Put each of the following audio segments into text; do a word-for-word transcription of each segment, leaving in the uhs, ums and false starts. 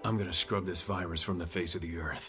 I'm gonna scrub this virus from the face of the earth.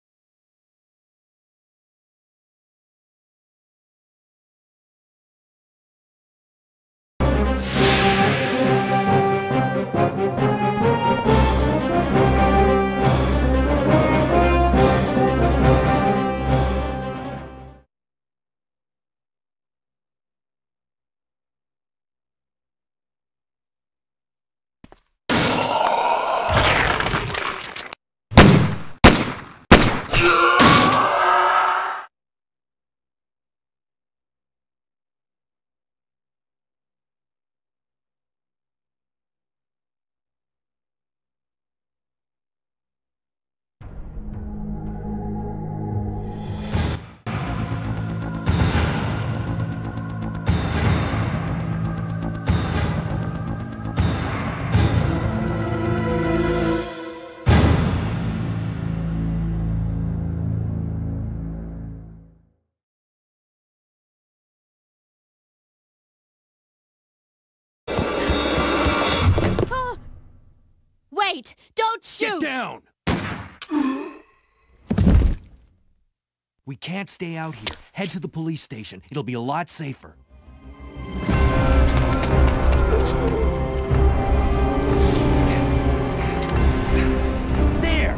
Wait! Don't shoot! Get down! We can't stay out here. Head to the police station. It'll be a lot safer. There!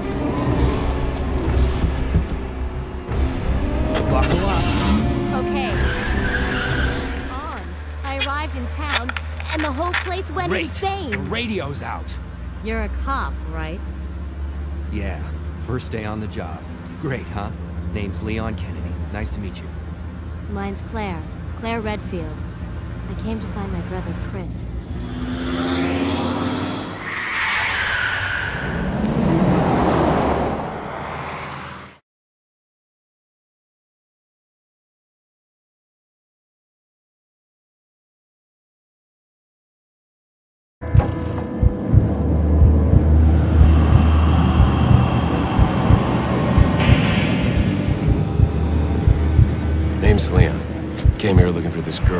Buckle up. Okay. On. I arrived in town, and the whole place went Great. insane. The radio's out. You're a cop, right? Yeah, first day on the job. Great, huh? Name's Leon Kennedy. Nice to meet you. Mine's Claire. Claire Redfield. I came to find my brother, Chris. Name's Leon. Came here looking for this girl.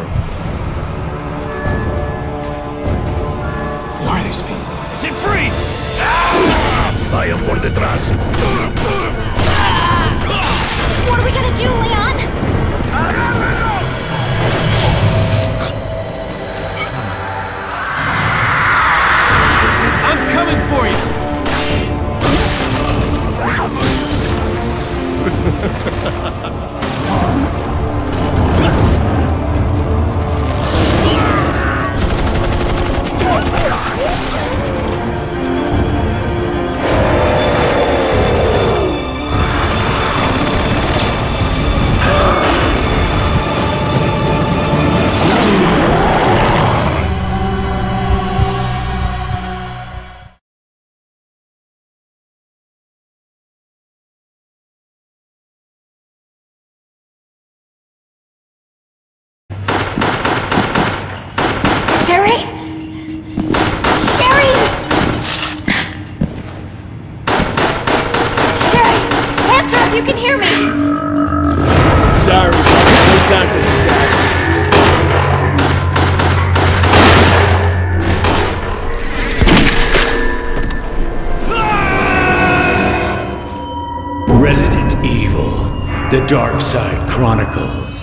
Who are these people? Sit freeze! Vayan por detrás. What are we gonna do, Leon? I'm coming for you! Sherry? Sherry! Sherry! Answer if you can hear me! Sorry, no time for this, guys. Resident Evil, The Dark Side Chronicles.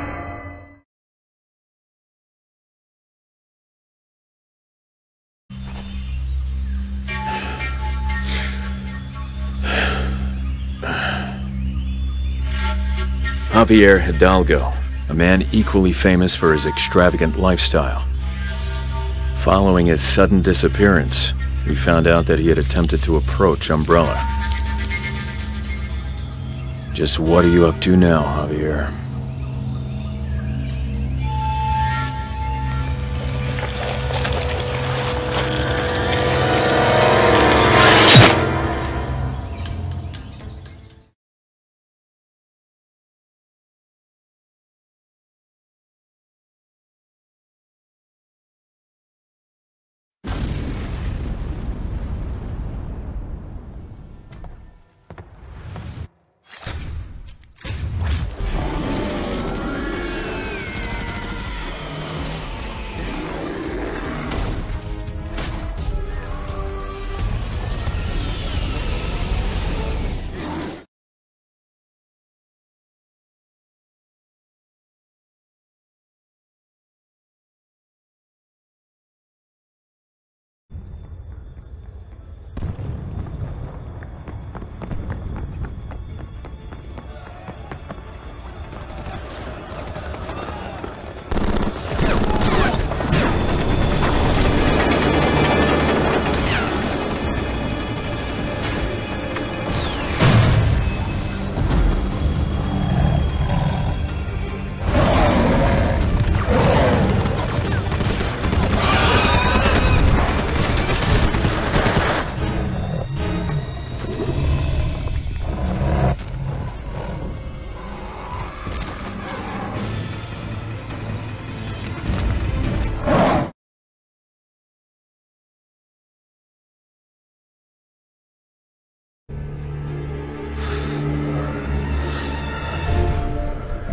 Javier Hidalgo, a man equally famous for his extravagant lifestyle. Following his sudden disappearance, we found out that he had attempted to approach Umbrella. Just what are you up to now, Javier?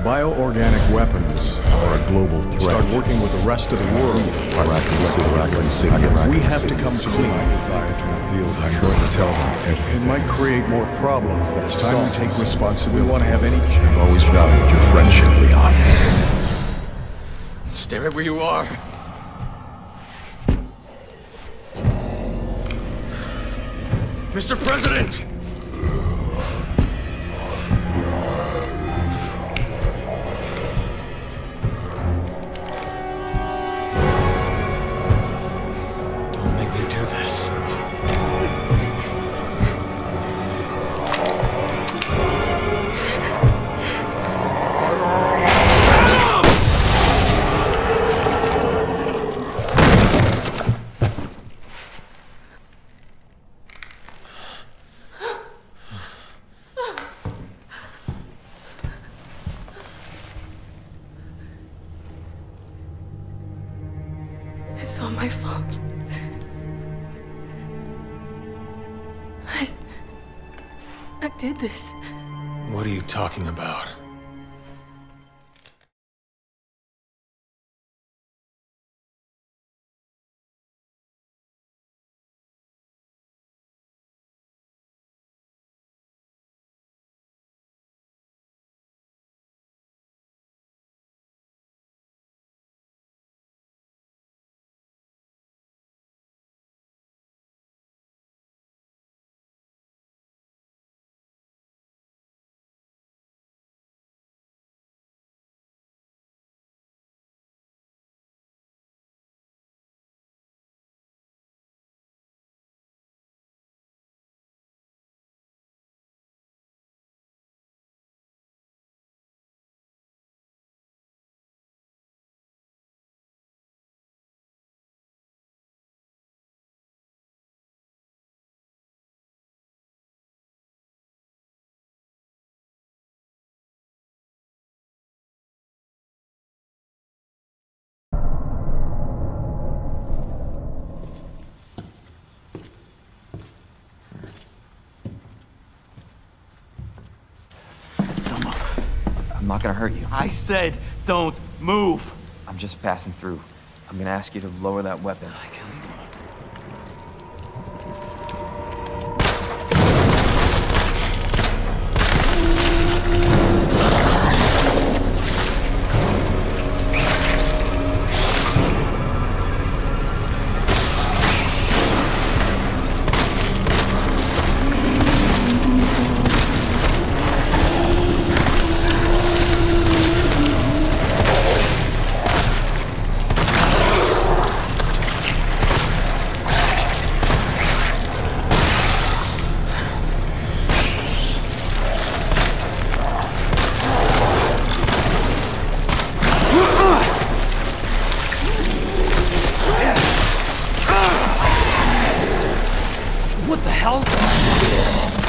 Bioorganic weapons are a global threat. Start working with the rest of the world. We have to come to my desire to reveal the truth. I'm going to tell them. It might create more problems than it's time we take responsibility. We want to have any chance. I've always valued your friendship, Leon. Stay right where you are. Mister President! Don't make me do this. It's all my fault. I... I did this. What are you talking about? I'm not gonna hurt you. I said, don't move. I'm just passing through. I'm gonna ask you to lower that weapon. What the hell?